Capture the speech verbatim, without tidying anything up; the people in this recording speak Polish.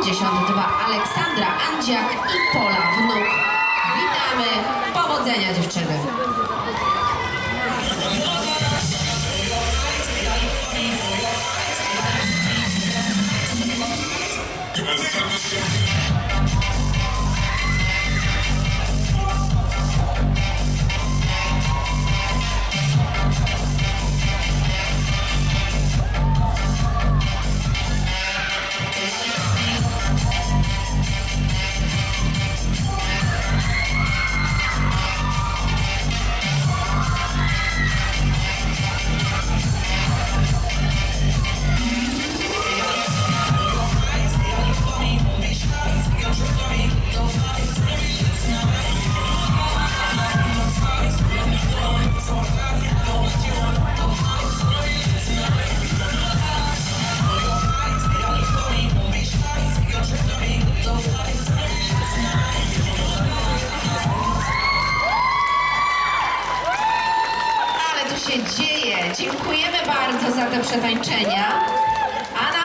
pięćdziesiąt dwa Aleksandra Andziak i Pola Wnuk. Witamy, powodzenia dziewczyny. Się dzieje. Dziękujemy bardzo za te przetańczenia.